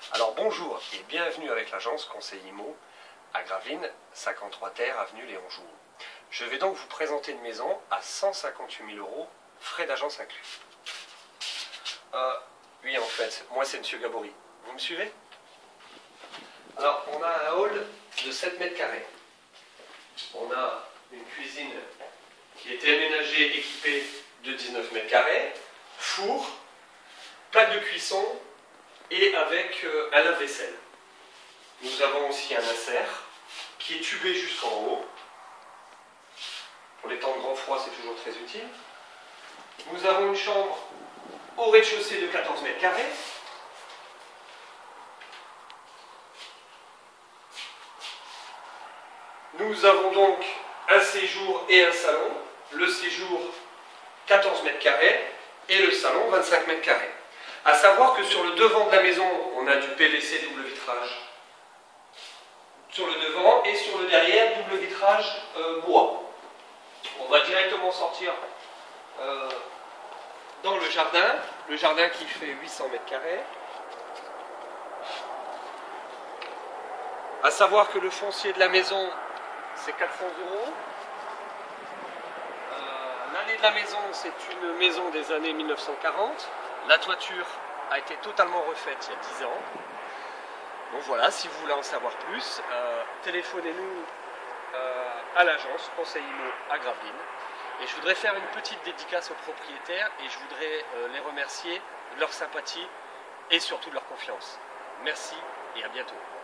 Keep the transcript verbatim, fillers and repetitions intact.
Alors bonjour et bienvenue avec l'agence Conseil Immo à Gravelines, cinquante-trois terre, avenue Léon Jouot. Je vais donc vous présenter une maison à cent cinquante-huit mille euros, frais d'agence inclus. Euh, oui en fait, moi c'est Monsieur Gabory. Vous me suivez? Alors on a un hall de sept mètres carrés. On a une cuisine qui a été aménagée, équipée de dix-neuf mètres carrés, four, plaque de cuisson et avec euh, un lave-vaisselle. Nous avons aussi un insert qui est tubé jusqu'en haut. Pour les temps de grand froid, c'est toujours très utile. Nous avons une chambre au rez-de-chaussée de quatorze mètres carrés. Nous avons donc un séjour et un salon. Le séjour quatorze mètres carrés et le salon vingt-cinq mètres carrés. A savoir que sur le devant de la maison, on a du P V C double vitrage sur le devant et sur le derrière, double vitrage euh, bois. On va directement sortir euh, dans le jardin, le jardin qui fait huit cents mètres carrés. A savoir que le foncier de la maison, c'est quatre cents euros. Euh, L'année de la maison, c'est une maison des années mille neuf cent quarante. La toiture a été totalement refaite il y a dix ans. Donc voilà, si vous voulez en savoir plus, euh, téléphonez-nous euh, à l'agence Conseil Immo à Gravelines. Et je voudrais faire une petite dédicace aux propriétaires et je voudrais euh, les remercier de leur sympathie et surtout de leur confiance. Merci et à bientôt.